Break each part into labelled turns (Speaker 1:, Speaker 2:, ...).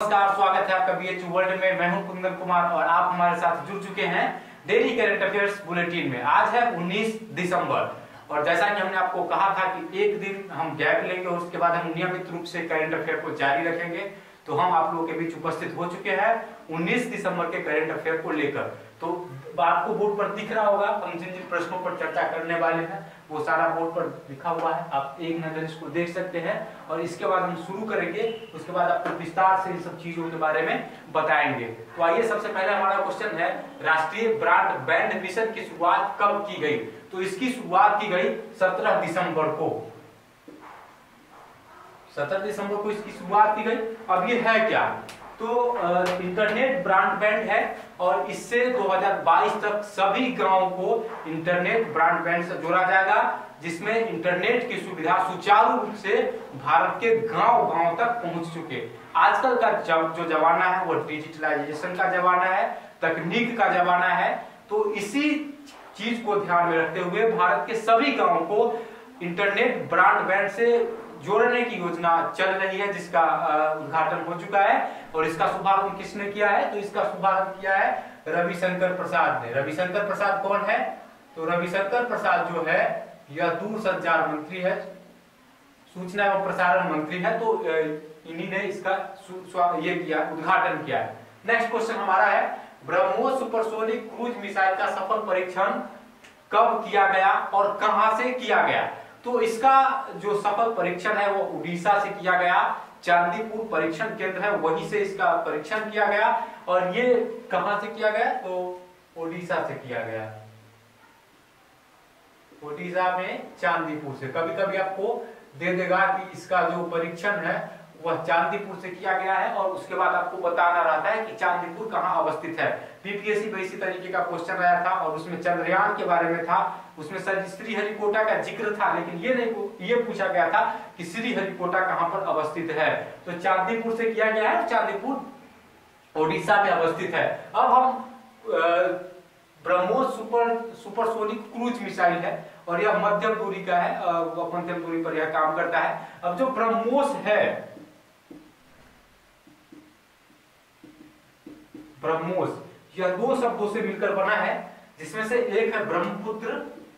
Speaker 1: नमस्कार, स्वागत है आपका बीएच वर्ल्ड में। मैं हूं कुंदन कुमार और आप हमारे साथ जुड़ चुके हैं डेली करंट अफेयर्स बुलेटिन में। आज है 19 दिसंबर और जैसा कि हमने आपको कहा था कि एक दिन हम गैप लेंगे और उसके बाद हम नियमित रूप से करंट अफेयर को जारी रखेंगे, तो हम आप लोगों के बीच उपस्थित हो चुके हैं 19 दिसंबर के करंट अफेयर को लेकर। तो आपको बोर्ड पर दिख रहा होगा, हम जिन जिन प्रश्नों पर चर्चा करने वाले हैं वो सारा बोर्ड पर लिखा हुआ है, आप एक नजर इसको देख सकते हैं। और इसके बाद हम शुरू करेंगे, उसके बाद आपको विस्तार से इन सब चीजों के बारे में बताएंगे। तो आइए, सबसे पहले हमारा क्वेश्चन है, राष्ट्रीय ब्रॉडबैंड मिशन की शुरुआत कब की गई? तो इसकी शुरुआत की गई 17 दिसंबर को। 17 दिसंबर को इसकी शुरुआत की गई। अब ये है क्या? तो इंटरनेट ब्रॉडबैंड है और इससे 2022 तक सभी गांवों को इंटरनेट ब्रॉडबैंड से जोड़ा जाएगा, जिसमें इंटरनेट की सुविधा सुचारू रूप से भारत के गांव-गांव तक पहुंच चुके। आजकल का जो जमाना है वो डिजिटलाइजेशन का जमाना है, तकनीक का जमाना है। तो इसी चीज को ध्यान में रखते हुए भारत के सभी गांवों को इंटरनेट ब्रॉडबैंड से जोड़ने की योजना चल रही है, जिसका उद्घाटन हो चुका है। और इसका शुभारंभ किसने किया है? तो इसका शुभारंभ किया है रविशंकर प्रसाद ने। रविशंकर प्रसाद कौन है? तो रविशंकर प्रसाद जो है यह दूरसंचार मंत्री है, सूचना एवं प्रसारण मंत्री है। तो इन्हीं ने इसका ये किया, उद्घाटन किया है। नेक्स्ट क्वेश्चन हमारा है, ब्रह्मोस सुपरसोनिक क्रूज मिसाइल का सफल परीक्षण कब किया गया और कहां से किया गया? तो इसका जो सफल परीक्षण है वो उड़ीसा से किया गया। चांदीपुर परीक्षण केंद्र है, वहीं से इसका परीक्षण किया गया। और ये कहां से किया गया? तो उड़ीसा से किया गया, उड़ीसा में चांदीपुर से। कभी कभी आपको दे देगा कि इसका जो परीक्षण है वह चांदीपुर से किया गया है और उसके बाद आपको बताना रहता है कि चांदीपुर कहां अवस्थित है। पीपीएससी में इसी तरीके का क्वेश्चन आया था और उसमें चंद्रयान के बारे में था। उसमें सर श्रीहरिकोटा का जिक्र था, लेकिन ये पूछा गया था कि श्रीहरिकोटा कहां पर अवस्थित है। तो चांदीपुर से किया गया है, चांदीपुर उड़ीसा में अवस्थित है। अब हम ब्रह्मोस सुपरसोनिक क्रूज मिसाइल है और यह मध्यम दूरी का है, मध्यम दूरी पर यह काम करता है। अब जो ब्रह्मोस है, ब्रह्मोस यह दो शब्दों से मिलकर बना है, जिसमें से एक है ब्रह्मपुत्र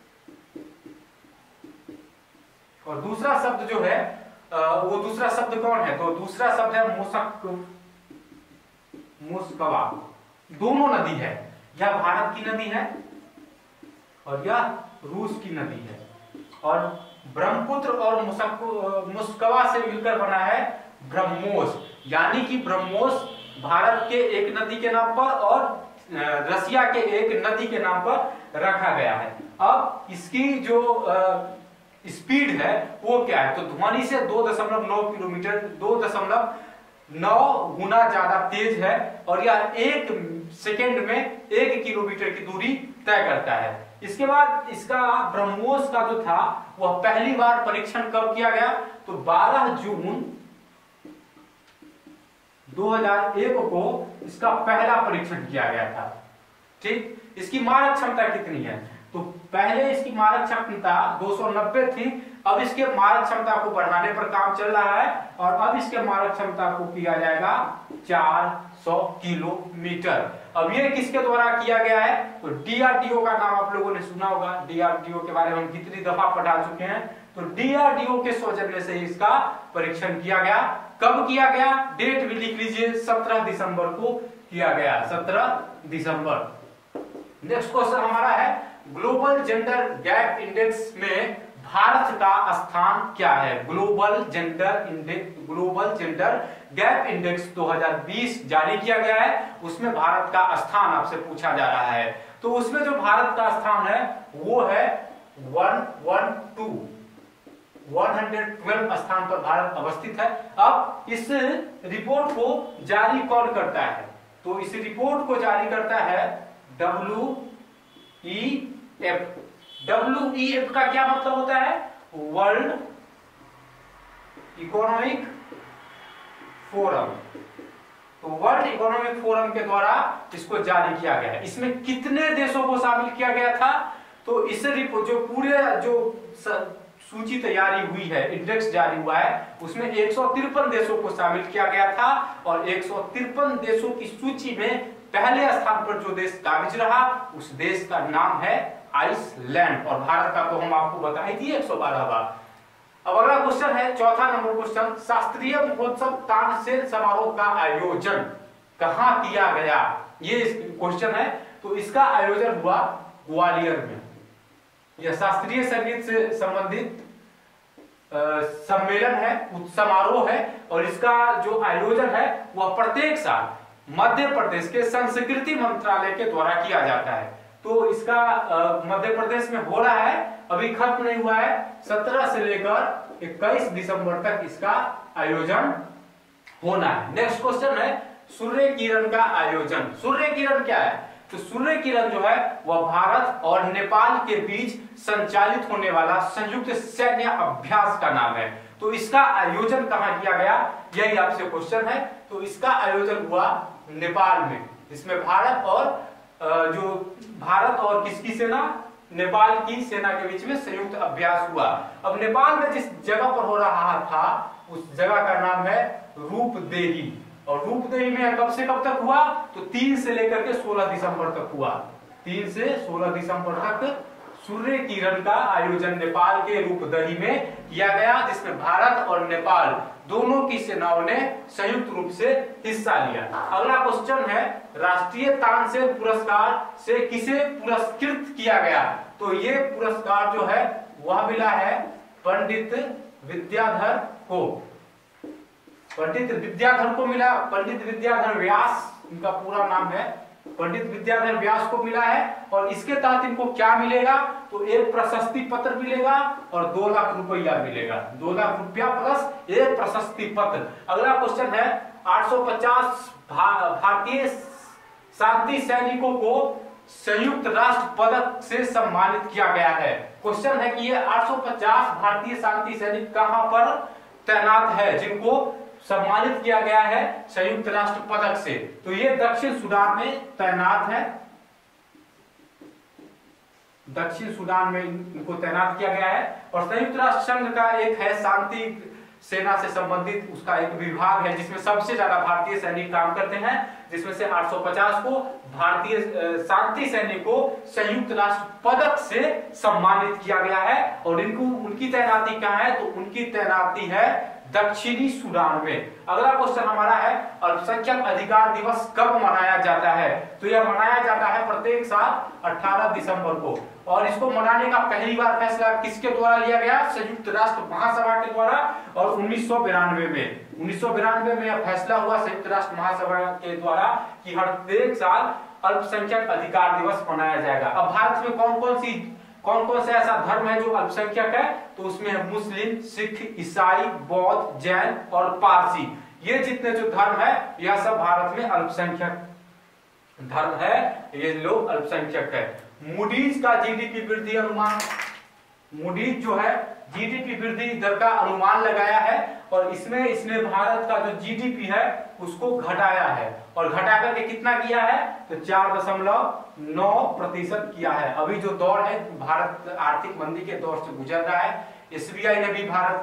Speaker 1: और दूसरा शब्द जो है वो दूसरा शब्द कौन है? तो दूसरा शब्द है मुस्कवा। दोनों नदी है, यह भारत की नदी है और यह रूस की नदी है। और ब्रह्मपुत्र और मुस्कवा से मिलकर बना है ब्रह्मोस। यानी कि ब्रह्मोस भारत के एक नदी के नाम पर और रसिया के एक नदी के नाम पर रखा गया है। अब इसकी जो स्पीड है वो क्या है? तो ध्वनि से 2.9 किलोमीटर, 2.9 गुना ज्यादा तेज है और यह 1 सेकेंड में 1 किलोमीटर की दूरी तय करता है। इसके बाद इसका ब्रह्मोस का जो था वह पहली बार परीक्षण कब किया गया? तो 12 जून 2001 को इसका पहला परीक्षण किया गया था। ठीक, इसकी मारक क्षमता कितनी है? तो पहले इसकी मारक क्षमता 290 थी, अब इसके मारक क्षमता को बढ़ाने पर काम चल रहा है और अब इसके मारक क्षमता को किया जाएगा 400 किलोमीटर। अब ये किसके द्वारा किया गया है? तो डीआरडीओ का नाम आप लोगों ने सुना होगा। डीआरडीओ के बारे में हम कितनी दफा पढ़ा चुके हैं। तो डीआरडीओ के सौजन्य से इसका परीक्षण किया गया। कब किया गया? डेट भी लिख लीजिए, 17 दिसंबर को किया गया, 17 दिसंबर। नेक्स्ट क्वेश्चन हमारा है, ग्लोबल जेंडर गैप इंडेक्स में भारत का स्थान क्या है? ग्लोबल जेंडर गैप इंडेक्स 2020 जारी किया गया है, उसमें भारत का स्थान आपसे पूछा जा रहा है। तो उसमें जो भारत का स्थान है वो है 112 स्थान पर भारत अवस्थित है। अब इस रिपोर्ट को जारी कौन करता है? तो इस रिपोर्ट को जारी करता है WEF। WEF का क्या मतलब होता है? World Economic Forum. तो वर्ल्ड इकोनॉमिक फोरम के द्वारा इसको जारी किया गया है। इसमें कितने देशों को शामिल किया गया था? तो इस रिपोर्ट जो पूरे जो सूची तैयारी हुई है, इंडेक्स जारी हुआ है, उसमें 153 देशों को शामिल किया गया था और 153 देशों की सूची में पहले स्थान पर जो देश काबिज रहा उस देश का नाम है आइसलैंड। और भारत का तो हम आपको बताए थी 112 बार। अब अगला क्वेश्चन है, चौथा नंबर क्वेश्चन, शास्त्रीय महोत्सव तानसेन समारोह का आयोजन कहां किया गया? ये क्वेश्चन है। तो इसका आयोजन हुआ ग्वालियर में। यह शास्त्रीय संगीत से संबंधित सम्मेलन है, समारोह है और इसका जो आयोजन है वह प्रत्येक साल मध्य प्रदेश के संस्कृति मंत्रालय के द्वारा किया जाता है। तो इसका मध्य प्रदेश में हो रहा है, अभी खत्म नहीं हुआ है। 17 से लेकर 21 दिसंबर तक इसका आयोजन होना है। नेक्स्ट क्वेश्चन है, सूर्य किरण का आयोजन। सूर्य किरण क्या है? तो सूर्य किरण जो है वह भारत और नेपाल के बीच संचालित होने वाला संयुक्त सैन्य अभ्यास का नाम है। तो इसका आयोजन कहां किया गया, यही आपसे क्वेश्चन है। तो इसका आयोजन हुआ नेपाल में, जिसमें भारत और किसकी सेना, नेपाल की सेना के बीच में संयुक्त अभ्यास हुआ। अब नेपाल में जिस जगह पर हो रहा था उस जगह का नाम है रूपदेही। और रूपदेही में कब से कब तक हुआ? तो 3 से लेकर के 16 दिसंबर तक हुआ। 3 से 16 दिसंबर तक सूर्य किरण का आयोजन नेपाल के रूपदेही में किया गया, जिसमें भारत और नेपाल दोनों की सेनाओं ने संयुक्त रूप से हिस्सा लिया। अगला क्वेश्चन है, राष्ट्रीय तानसेन पुरस्कार से किसे पुरस्कृत किया गया? तो ये पुरस्कार जो है वह मिला है पंडित विद्याधर को। पंडित विद्याधर को मिला, पंडित विद्याधर व्यास इनका पूरा नाम है, पंडित विद्याधर व्यास को मिला है। और इसके तहत इनको क्या मिलेगा? तो एक प्रशस्ति पत्र मिलेगा और 2 लाख रुपया मिलेगा। 2 लाख रुपया प्लस एक प्रशस्ति पत्र। अगला क्वेश्चन है, 850 भारतीय शांति सैनिकों को संयुक्त राष्ट्र पदक से सम्मानित किया गया है। क्वेश्चन है कि ये 850 भारतीय शांति सैनिक कहां पर तैनात है जिनको सम्मानित किया गया है संयुक्त राष्ट्र पदक से? तो ये दक्षिण सूडान में तैनात है, दक्षिण सूडान में इनको तैनात किया गया है। और संयुक्त राष्ट्र संघ का एक है शांति सेना से संबंधित, उसका एक विभाग है जिसमें सबसे ज्यादा भारतीय सैनिक काम करते हैं, जिसमें से 850 को भारतीय शांति सैनिक को संयुक्त राष्ट्र पदक से सम्मानित किया गया है। और इनको उनकी तैनाती कहां है? तो उनकी तैनाती है दक्षिणी सूडान में। अगला क्वेश्चन हमारा है, अल्पसंख्यक अधिकार दिवस कब मनाया जाता है? तो यह मनाया जाता है प्रत्येक साल 18 दिसंबर को। और इसको मनाने का पहली बार फैसला किसके द्वारा लिया गया? संयुक्त राष्ट्र महासभा के द्वारा। और 1992 में यह फैसला हुआ संयुक्त राष्ट्र महासभा के द्वारा कि हर एक साल अल्पसंख्यक अधिकार दिवस मनाया जाएगा। अब भारत में कौन कौन से ऐसा धर्म है जो अल्पसंख्यक है? तो उसमें है मुस्लिम, सिख, ईसाई, बौद्ध, जैन और पारसी। ये जितने जो धर्म है यह सब भारत में अल्पसंख्यक धर्म है, ये लोग अल्पसंख्यक है। मूडीज का जीडीपी वृद्धि अनुमान, मूडीज जो है जीडीपी वृद्धि दर का अनुमान लगाया है और इसमें भारत का जो जीडीपी है उसको घटाया है। और घटा करके कितना किया है? तो 4.9% किया है। अभी जो दौर है, भारत आर्थिक मंदी के दौर से गुजर रहा है। एसबीआई ने भी भारत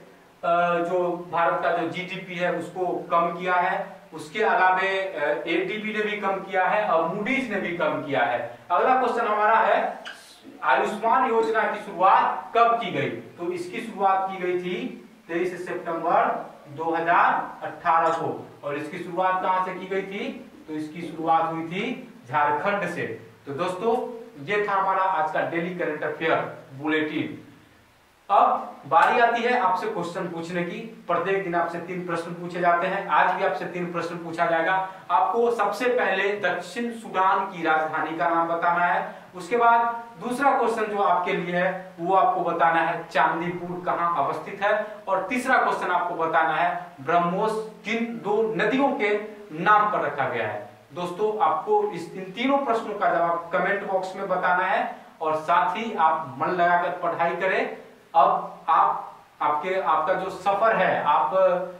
Speaker 1: का जो जीडीपी है उसको कम किया है। उसके अलावे एडीबी ने भी कम किया है और मूडीज ने भी कम किया है। अगला क्वेश्चन हमारा है, आयुष्मान योजना की शुरुआत कब की गई? तो इसकी शुरुआत की गई थी 23 सितंबर 2018 को। और इसकी शुरुआत कहां से की गई थी? तो इसकी शुरुआत हुई थी झारखंड से। तो दोस्तों ये था हमारा आज का डेली करंट अफेयर बुलेटिन। अब बारी आती है आपसे क्वेश्चन पूछने की। प्रत्येक दिन आपसे 3 प्रश्न पूछे जाते हैं। आज भी आपसे 3 प्रश्न पूछा जाएगा। आपको सबसे पहले दक्षिण सूडान की राजधानी का नाम बताना है। उसके बाद दूसरा क्वेश्चन जो आपके लिए है वो आपको बताना है चांदीपुर कहां अवस्थित है। और तीसरा क्वेश्चन आपको बताना है ब्रह्मोस किन 2 नदियों के नाम पर रखा गया है। दोस्तों आपको इन तीनों प्रश्नों का जवाब कमेंट बॉक्स में बताना है और साथ ही आप मन लगाकर पढ़ाई करें। अब आपका जो सफर है, आप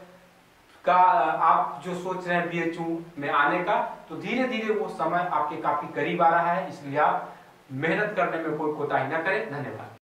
Speaker 1: जो सोच रहे हैं बीएचयू में आने का, तो धीरे धीरे वो समय आपके काफी करीब आ रहा है। इसलिए आप मेहनत करने में कोई कोताही न करें। धन्यवाद।